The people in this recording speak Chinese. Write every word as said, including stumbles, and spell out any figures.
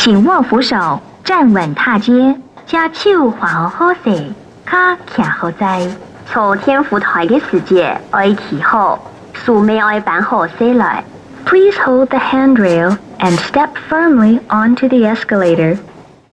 请握扶手，站稳踏阶，将手画好好势，脚徛好在。坐天扶台嘅時節，愛企好，樹尾愛板好勢來。Please hold the handrail and step firmly onto the escalator.